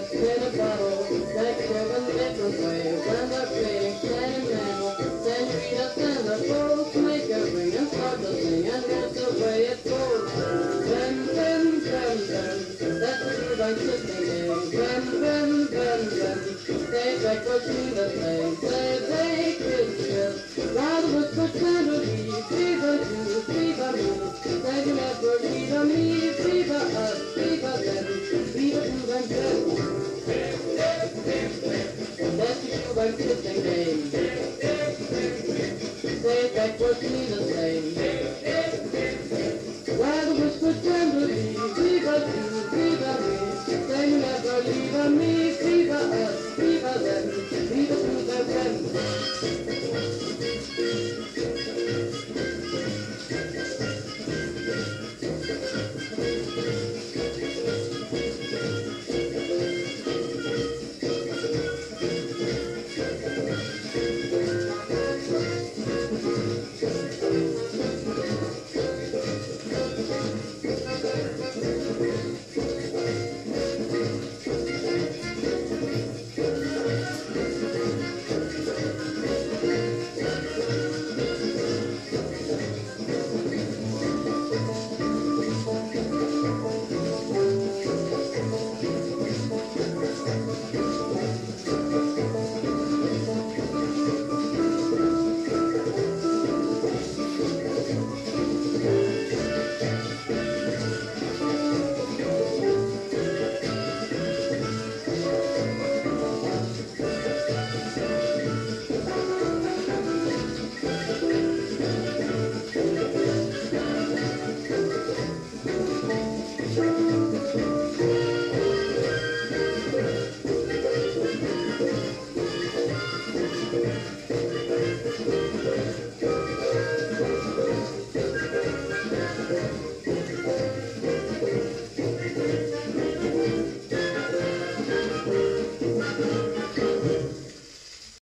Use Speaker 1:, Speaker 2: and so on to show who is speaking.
Speaker 1: glass in a bottle, like seven different ways. And the pretty sentimental, senoritas and the folks make a ring and start to sing, and that's the way it goes. Bum, bum, bum, bum, that's the groove I'm sitting in. Bum, bum, bum, bum, they breakfast me the same. They kiss, rather whisper tenderly, fever you, fever me. They can never fever me, fever us, fever them, fever to themselves. That's the groove I'm sitting in. They breakfast me the same. Rather whisper tenderly, fever you, fever me. They never leave me, fever us, fever them, fever to their friends.